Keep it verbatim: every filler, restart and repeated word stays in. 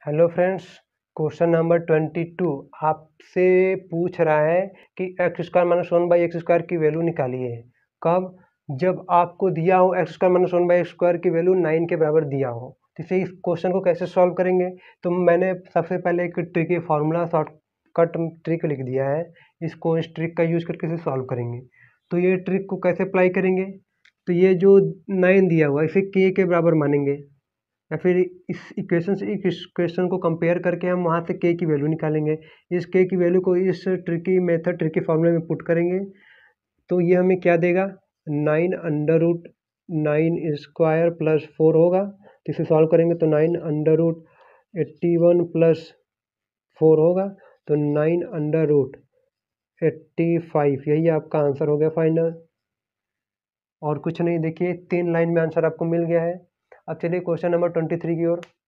Hello friends, question number twenty two आपसे पूछ रहा है कि x square minus one by x square की वैल्यू निकालिए। कब? जब आपको दिया हो x square minus one by x square की वैल्यू नाइन के बराबर दिया हो। तो इसे इस क्वेश्चन को कैसे सॉल्व करेंगे? तो मैंने सबसे पहले एक ट्रिक फार्मूला शॉर्टकट ट्रिक लिख दिया है। इसको इस ट्रिक का यूज़ करके इसे सॉल्व करेंगे। तो ये ट्रिक को कैसे अप्लाई करेंगे? तो ये जो नाइन दिया हुआ इसे के के बराबर मानेंगे, या फिर इस इक्वेशन से इस इक्वेशन को कंपेयर करके हम वहाँ से के की वैल्यू निकालेंगे। इस के की वैल्यू को इस ट्रिकी मेथड ट्रिकी फार्मूले में पुट करेंगे तो ये हमें क्या देगा? Nine under root nine square plus four होगा। तो इसे सॉल्व करेंगे तो nine under root eighty one plus four होगा, तो nine under root eighty five. यही आपका आंसर हो गया फाइनल, और कुछ नहीं। देखिए तीन लाइन में आंसर आपको मिल गया है। अब चलिए क्वेश्चन नंबर ट्वेंटी थ्री की ओर।